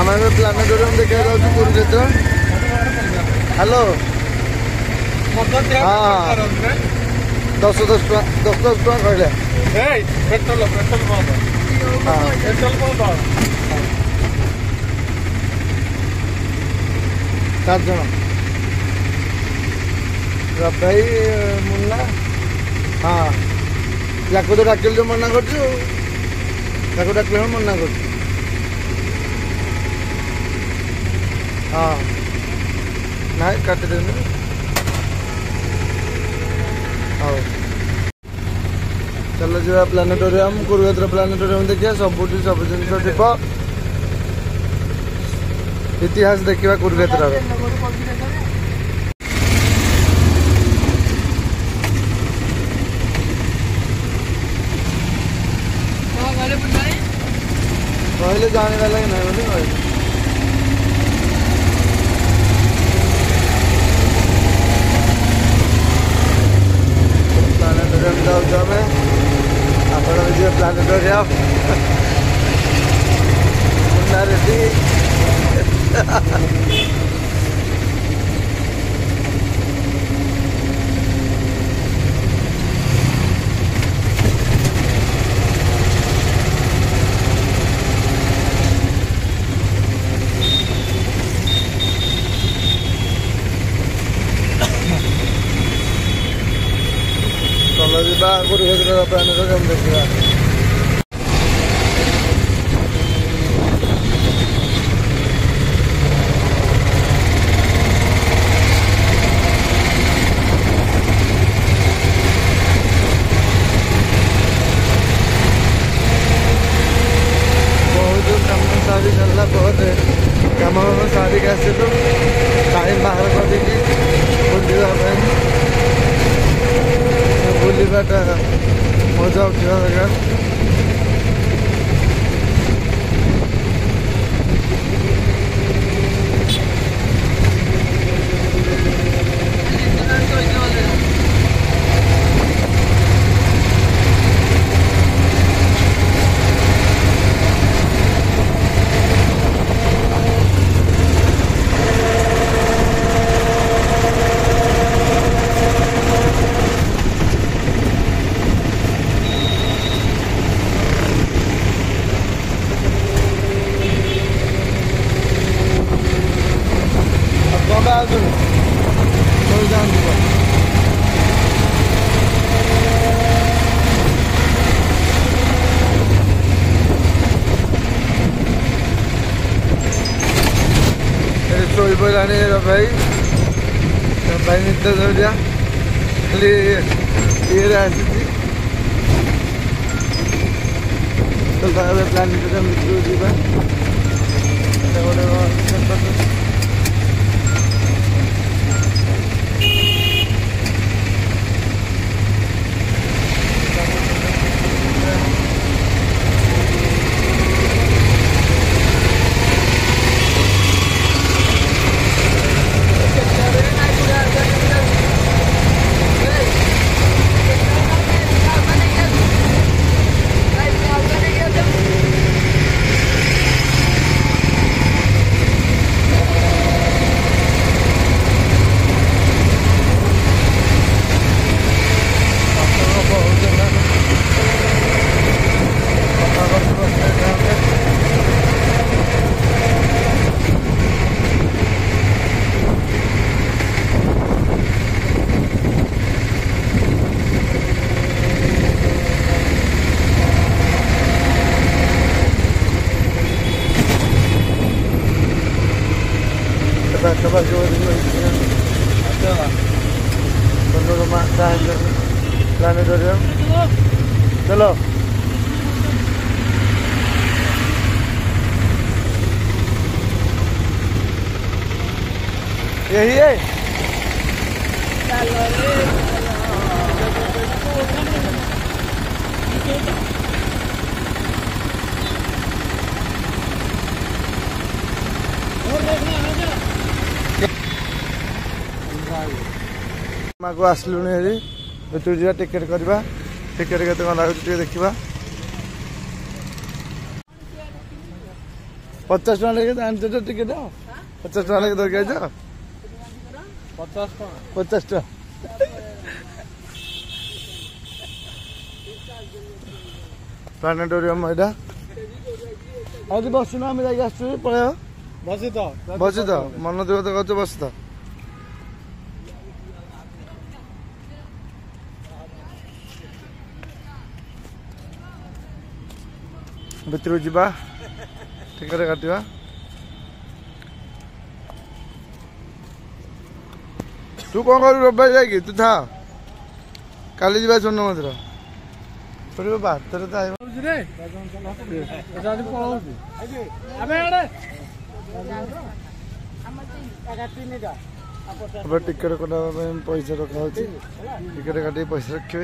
आम प्लानेटोरियम देखा जाऊँ कुरुक्षेत्र। हेलो हाँ 10 टଙ୍କା कहले पेट्रोल पेट्रोल 4 जन भाई मुन्ना। हाँ या तो डाकिल जो मना कर डाकिल मना कर। हाँ ना काटिदे हाँ चलो जा प्लानेटोरियम कुरुक्षेत्र प्लानेटोरियम देखिए सब जिन थी इतिहास देखा कुरुक्षेत्र। कहले जाने वाला ही नहीं बोले कहले प्लानेटोरियम जाऊँ आम आप प्लानेटोरियम मुन्ना रेड्डी चलो जा कुरुक्षेत्र प्लानेटोरियम देखा। सारी चलना बहुत कम सारी आसलु टाइम बाहर कर बुलवाटा मजा उठा दरकार। शोई पड़ाने भाई भाई नित्य धरिया खाली ये प्लानेटोरियम भितर प्लानेटोरियम। चलो यही है को आसलु भितर जा टिकेट करवा टिकेट के लगे देखा 50 टका लेके आनते तो टिकेट 50 टका लेके धरिक आइछ 50 टका प्लानेटोरियम एटा आज बसुना आम जाके आसु पळेयो बसी तो मन देव तो कहछ बस तो भितर जा टिकट काटा तू कौन कर रविवार जाकि तू था काली जा स्वर्ण मंदिर थोड़ी बात तो टिकट कटा पैसा रखा टिकट काटी पैसा रखे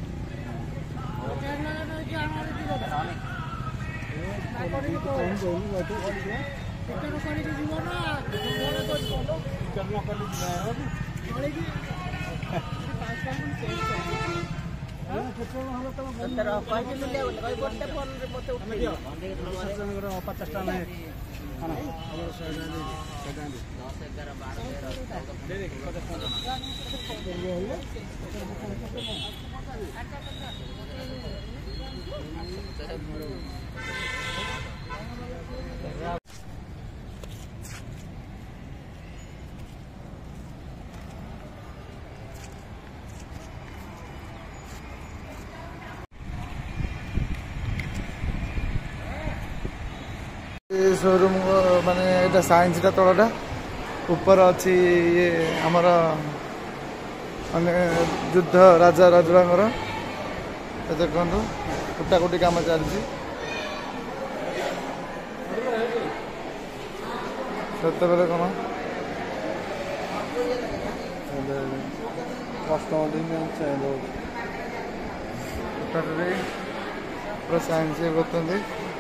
शोरूम माने एटा साइंस टा तलटा ऊपर अच्छी ये आमर माने युद्ध राजा राजुरांगर देखु कुटाकुटी काम चलती सेतबेले कौन पूरा साइंस करते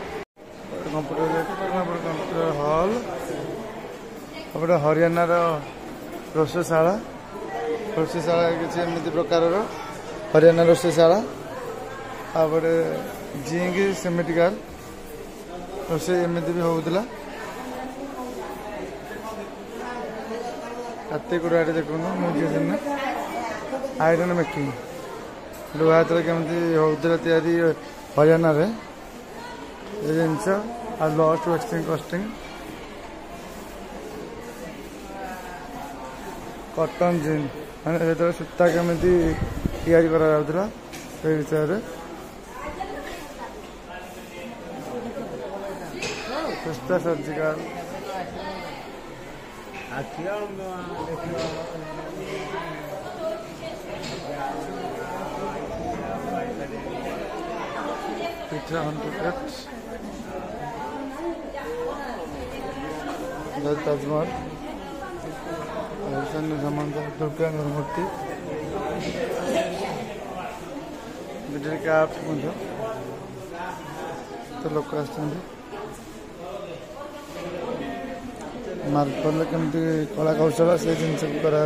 कंप्यूटर हॉल गोटे हरियाणा रोषशाला किसी एमती प्रकार हरियाणा रोषशाला आगे जिंक सेमेटिकल रोषे एमती भी होता काते गुड़ा देखो म्यूजियम आयरन मेकिंग लुहा केमती होता तैयारी हरियाणा रे जिनस लॉस्ट वेस्टिंग कस्टिंग कॉटन जीन मैंने जो सूता केमी तैयारी करा विषय सुस्ता सर्जिकल पिठा ताजमहल सामान दुर्गा मूर्ति कैप्स तो लोक मार्बल केमती कला कौशल से जिन करा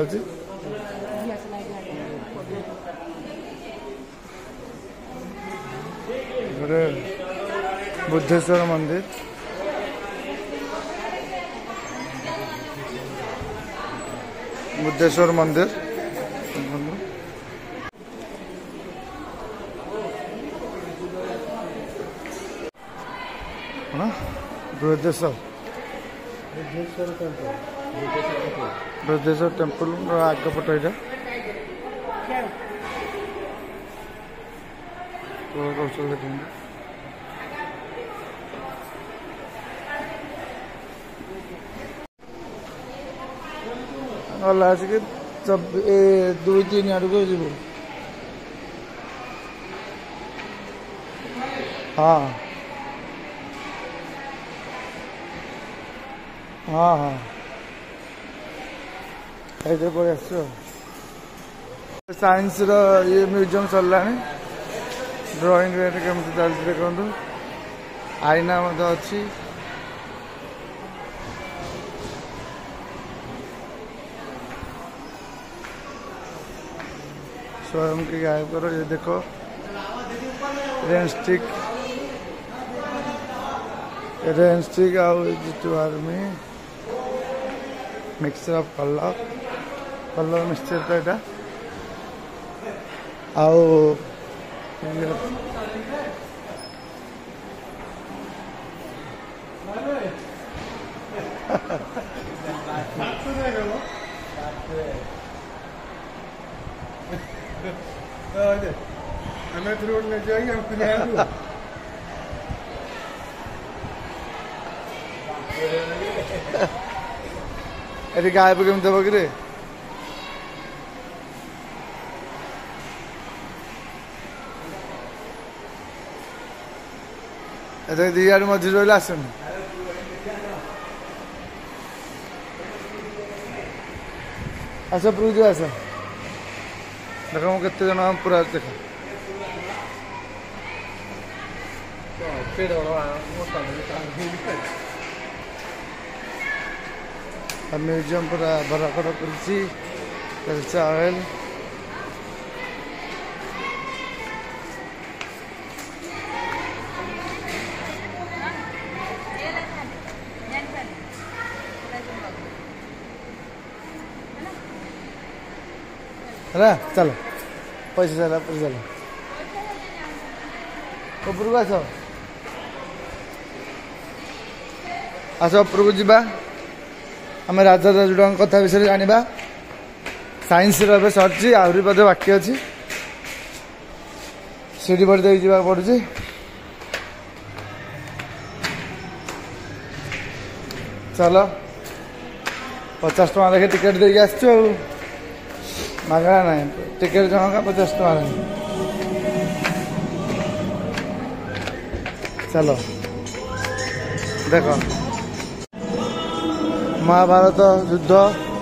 गोटे बुद्धेश्वर मंदिर बुद्धेश्वर मंदिर बृहदेश्वर टेम्पल आग पट यहाँ कौशल देखते गला आसिक 2-3 आड़ को जीव हाँ हाँ हाँ ये पड़े आस साइंस ये म्यूजियम सरला ड्राइंग रेट केमती चलती देखो आईना अच्छी स्वयं की गायब करो ये देखो रेन स्टिक रेन स्टिक टू आर्मी mixture of colour colour mixture तो यहाँ आओ हमें रोड में जाएंगे हम कुछ अरे गाय पे केमती देव कि दिआड़ मझे रहा आसन आस उपरକୁ ଯିବା ଆସ ଦେଖ ମୁଁ କେତେ ଜଣ ପୁରା ଦେଖ म्यूजियम पूरा भराकड़ करछि चावल है चलो पैसा चला पैसा चलो उपरକୁ आस आस उपरକୁ ଯିବା आम राजा राजुड़ कथा विषय जाना साइंस सरची आहरी बोधे बाकी अच्छी सीढ़ी पड़ दे पड़ुची चलो 50 टका लेखे टिकेट दे मागणा ना टिकेट जनका 50 टका चलो देखो महाभारत युद्ध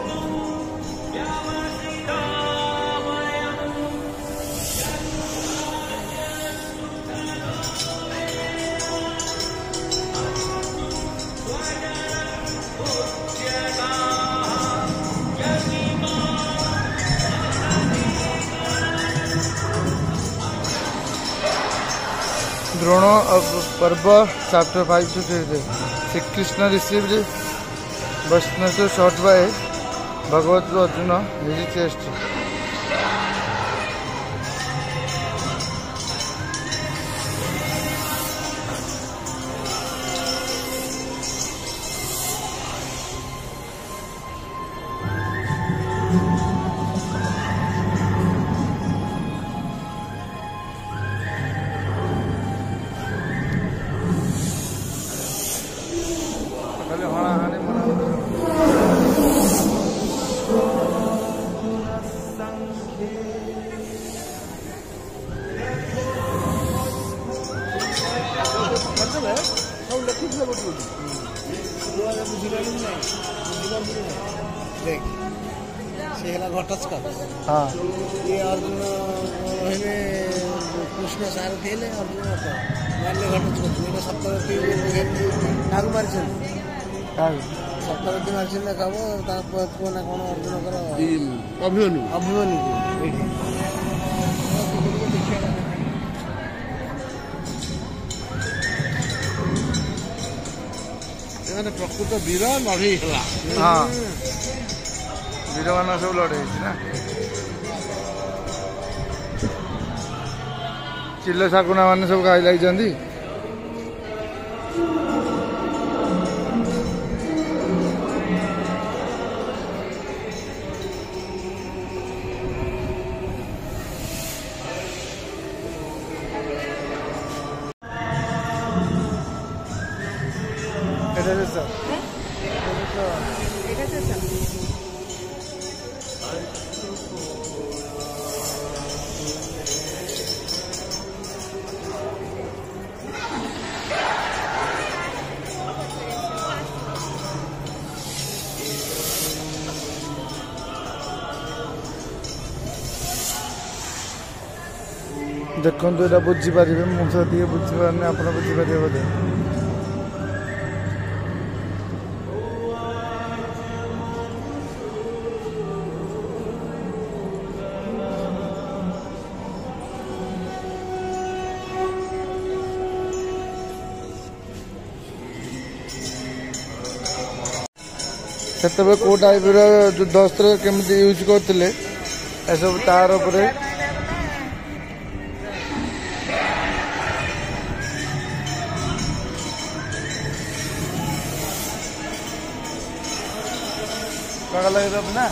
Drona Parva chapter 5 to 3 Shri Krishna received Vaishnav shot by Bhagavad Arjuna his chest. हाँ ये अर्जुन कृष्ण सार थे अर्जुन घटस्कर सप्तरथी नागु मारी सप्तरथी मारी कह पुओ ना कौन अर्जुन अभिमन्यु अभिमन्यु प्रकृत वीर लड़े हाँ वीर मान सब लड़े ना चिल्ल शाकुना मैंने सब गाई लगी देखो यहाँ बुझीपारे मुझे बुझीपारे आप बुझीपारे बोधे ସେତେବେଳେ କୋଉ ଟାଇପ୍ର ଯୁଦ୍ଧାସ୍ତ୍ର କେମିତି ୟୁଜ୍ କରୁଥିଲେ ଏସବୁ ତାର ଉପରେ ଲଗେଇଦେବୁ ନା।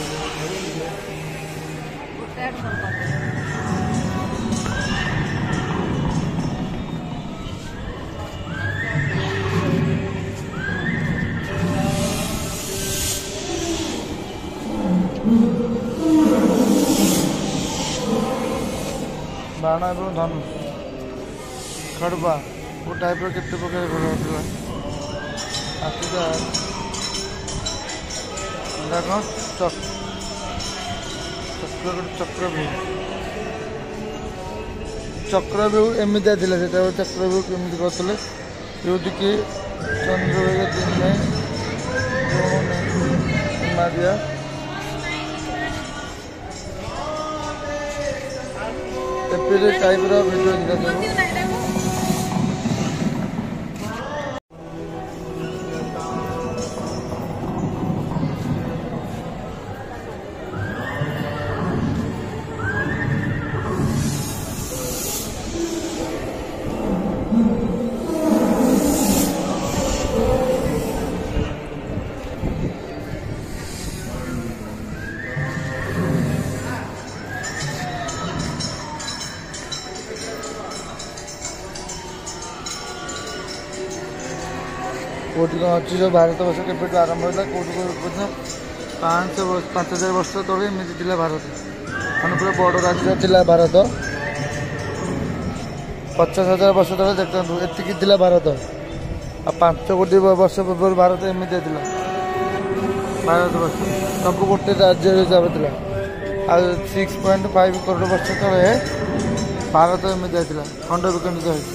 ବାଣ ଏବଂ ଧନୁ ଖଡ଼ବା କୋଉ ଟାଇପ୍ର କେତେ ପ୍ରକାର ଘୋଡ଼ା ଆସିଲା ଏଇଟା କ'ଣ ଚକ୍ରବ୍ୟୁ ଏମିତିଆ ଥିଲା ସେତେବେଳେ ଚକ୍ରବ୍ୟୁ କେମିତି କରୁଥିଲେ ଯେଉଁଠିକି ଚନ୍ଦ୍ରଭାଗ ଦିନେ ମାରିଆ ଏପରି ଟାଇପ୍ର ଭିଡ଼ିଓ ଥିଲା ସବୁ। କୋଉଠି କ'ଣ ଅଛି ଯେଉଁ ଭାରତ ବର୍ଷ କେବେଠୁ ଆରମ୍ଭ ହେଲା କୋଉଠି ମଧ୍ୟ 5,000 ବର୍ଷ ତଳେ ଏମିତି ଥିଲା ଭାରତ ମାନେ ପୁରା ବଡ଼ ରାଜ୍ୟ ଥିଲା ଭାରତ। 50,000 ବର୍ଷ ତଳେ ଦେଖନ୍ତୁ ଏତିକି ଥିଲା ଭାରତ ଆଉ 5 କୋଟି ବର୍ଷ ପୂର୍ବରୁ ଭାରତ ଏମିତିଆ ଥିଲା। ଭାରତ ବର୍ଷ ସବୁ ଗୋଟେ ରାଜ୍ୟ ହିସାବରେ ଥିଲା ଆଉ 6.5 କରୋଡ଼ ବର୍ଷ ତଳେ ଭାରତ ଏମିତିଆ ଥିଲା ଖଣ୍ଡ ବିଖଣ୍ଡିତ ହେଇଛି।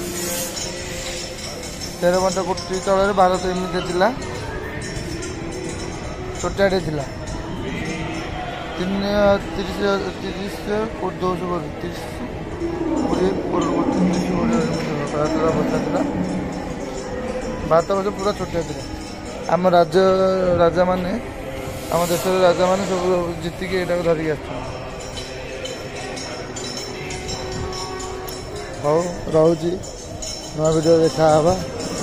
13 କୋଟି ତଳରେ ଭାରତ ଏମିତି ଥିଲା ଛୋଟିଆଟେ ଥିଲା 30 କୋଟି ଭାରତର ଅବସ୍ଥା ଥିଲା। ଭାରତ ବର୍ଷ ପୁରା ଛୋଟିଆ ଥିଲା। ଆମ ରାଜାମାନେ ଆମ ଦେଶର ରାଜାମାନେ ସବୁ ଜିତିକି ଏଇଟାକୁ ଧରିକି ଆସିଛନ୍ତି। ହଉ ରହୁଛି ନୂଆ ଭିଡ଼ିଓ ଦେଖା ହେବା।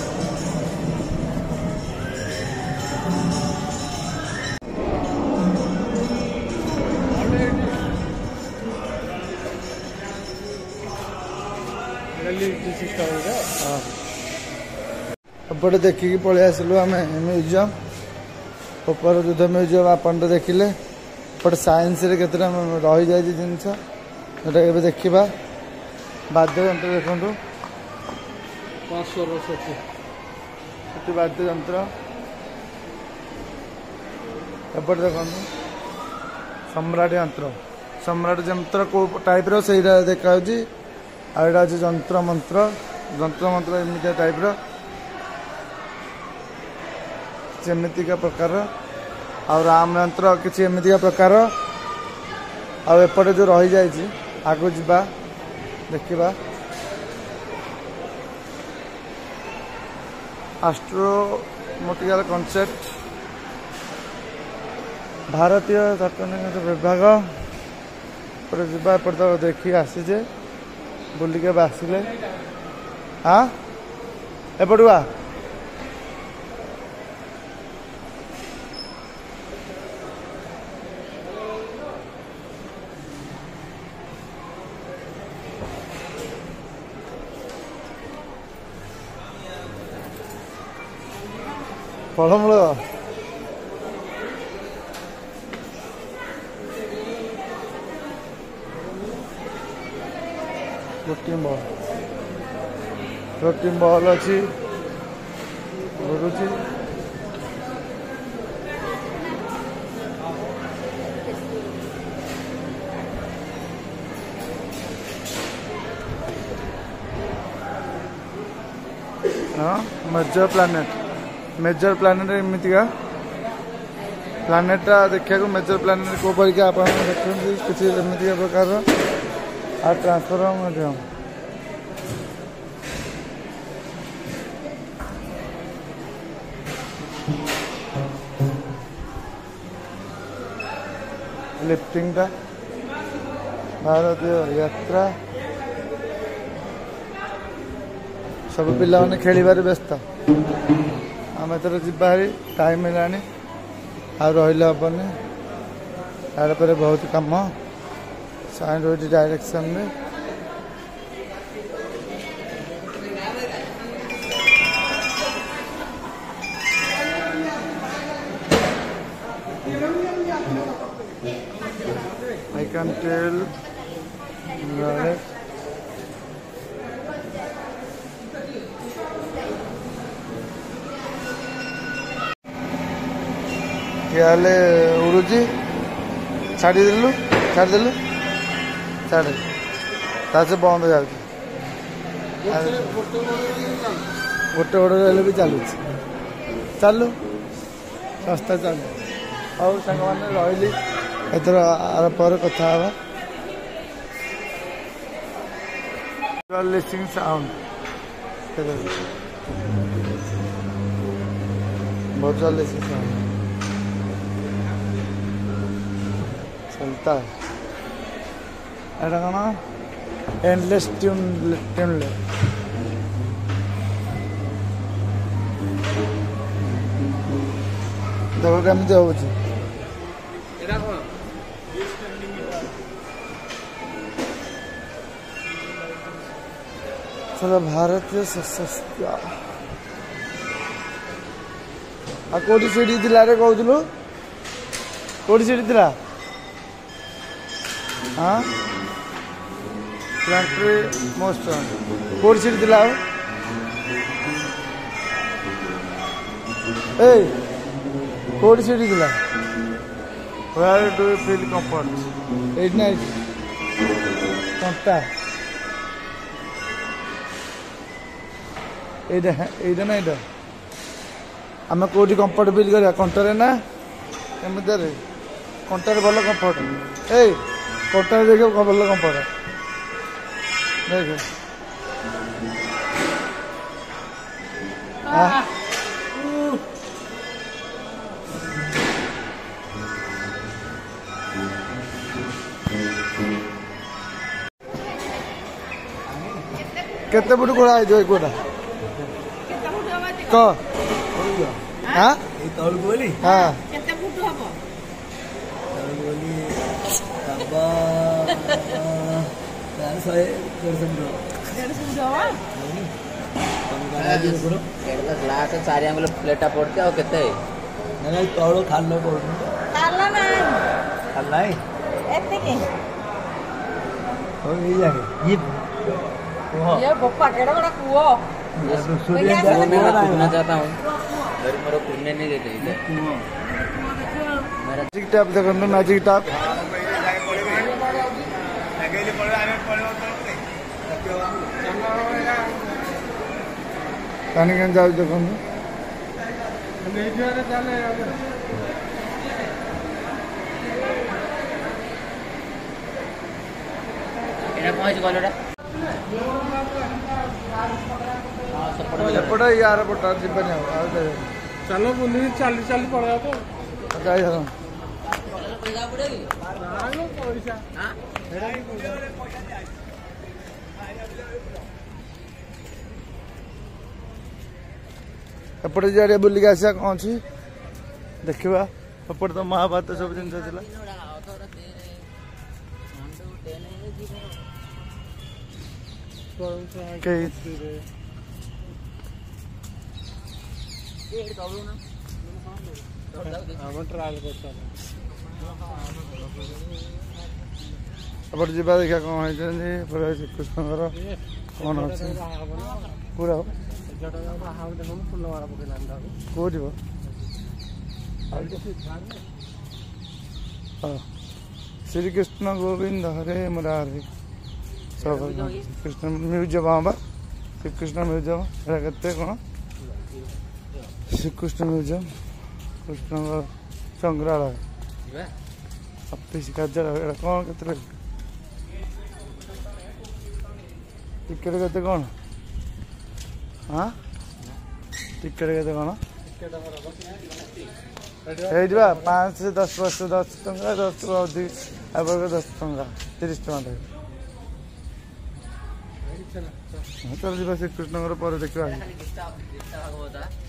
ଏପଟେ ଦେଖିକି ପଳେଇ ଆସିଲୁ ଆମେ ମ୍ୟୁଜିୟମ୍ ଉପର ଯୁଦ୍ଧ ମ୍ୟୁଜିୟମ୍ ଆପଣ ତ ଦେଖିଲେ। ଏପଟେ ସାଇନ୍ସରେ କେତେଟା ରହିଯାଇଛି ଜିନିଷ ସେଟା ଏବେ ଦେଖିବା। ବାଦ୍ୟଯନ୍ତ୍ର ଦେଖନ୍ତୁ ସେଠି ବାଦ୍ୟଯନ୍ତ୍ର ଏପଟେ ଦେଖନ୍ତୁ ସମ୍ରାଟ ଯନ୍ତ୍ର କୋଉ ଟାଇପ୍ର ସେଇଟା ଦେଖାଯାଉଛି। ଆଉ ଏଇଟା ଅଛି ଯନ୍ତ୍ର ମନ୍ତ୍ର ଏମିତିଆ ଟାଇପ୍ର ଯେମିତିକା ପ୍ରକାର ଆଉ ରାମ ଯନ୍ତ୍ର କିଛି ଏମିତିକା ପ୍ରକାର। ଆଉ ଏପଟେ ଯେଉଁ ରହିଯାଇଛି ଆଗକୁ ଯିବା ଦେଖିବା। ଆଷ୍ଟ୍ରୋନଟିକାଲ କନସେପ୍ଟ ଭାରତୀୟ ତତ୍ତ୍ୱ ବିଭାଗ ଏପଟେ ଯିବା। ଏପଟେ ତ ଦେଖିକି ଆସିଛେ ବୁଲିକି ଏବେ ଆସିଲେ ଏପଟୁ ଫଳମୂଳ ପ୍ରୋଟିନ୍ ବଲ୍ ଅଛି ଘୁରୁଛି। मेजर प्लानेट एमतीका प्लानेटा देखा मेजर प्लानेट को परिका आप देखते किसी एमतीका प्रकार आ ट्रांसफॉर्मर लिफ्टिंग टा भारतीय यात्रा सब पिला माने खेलिबारे व्यस्त आम एथर जीवारी टाइम है आ रही हेनी यार पर बहुत कम साइड रोड डायरेक्शन में I can tell right. क्या उड़ुची छाड़ी देलु छाड़ी तासे बंद हो जाऊँ गोटे गोटे भी चलु चलु सस्ता चलु ଆଉ ସାଙ୍ଗମାନେ ରହିଲି ଏଥର ଆର ପରେ କଥା ହେବା लिस्टिंग साउंड बहुत लिस्टिंग साउंड चलता है एटा कौन एंडलेस ट्यूनलेस देखो केमती हो चलो भारतीय सशस्त्र कौटी सीढ़ी थिला रे कहूलु कौटी सीढ़ी थिला हाँ कंट्री मोस्ट कौटी सीढ़ी थिला ए कौटी सीढ़ी थिला Where do you feel comfort? Eight night. कंटा এইটা না এটা ଆମେ କୋଉଠି କମ୍ଫର୍ଟ ଫିଲ୍ କରିବା କଣ୍ଟାରେ ନା ଏମିତିରେ କଣ୍ଟାରେ ଭଲ କମ୍ଫର୍ଟ ଏଇ କଣ୍ଟାରେ ଦେଖିବ ଭଲ କମ୍ଫର୍ଟ ଦେଖ କେତେ ଫୁଟ ଗୋଳା ହେଇଯିବ ଏଇ କୋଟା क हाँ हाँ केते फुट हबो ग्लास चारि आंगुल प्लेटा पड़ती आ केते ना तौल खाल पड़ खाला नाही खाल एते के हो ये बप्पा केड़ा बड़ा कुओ मैं कूदना चाहता हूँ मेरे कूदने नहीं देते इधर मैजिक टैप देखो मैजिक टैप पानी के जाओ देखो एटा पहुंच गलोडा एपटा यार पटा जीवन चलो बुली चली चली पड़ा तो जाई एपटे जाए बुलिक आसा कौन अच्छी देखा एपटे तो महाभारत सब जिन एपटे जा देखा कौन है श्रीकृष्ण कौन अच्छे पूरा कौटी श्रीकृष्ण गोविंद हरे मुरारी सब कृष्ण म्यूजियम हाँ बा श्रीकृष्ण म्यूजियम कहते कौन श्रीकृष्ण म्यूजियम कृष्ण संग्रहालय अफिस कार्यालय कौन के टिकेट के कौन हाँ टिकेट के कौन ହେଇଯିବା 5 10 ବର୍ଷ 10 ଟଙ୍କା 10 ଟଙ୍କା ଅଧିକ ଆବକ 10 ଟଙ୍କା 30 ଟଙ୍କା ଦେବେ। ଚାଲ ଚାଲ ଯିବା ଶ୍ରୀକୃଷ୍ଣଙ୍କର ପରେ ଦେଖିବା। ଗୀତା ଭାଗବତ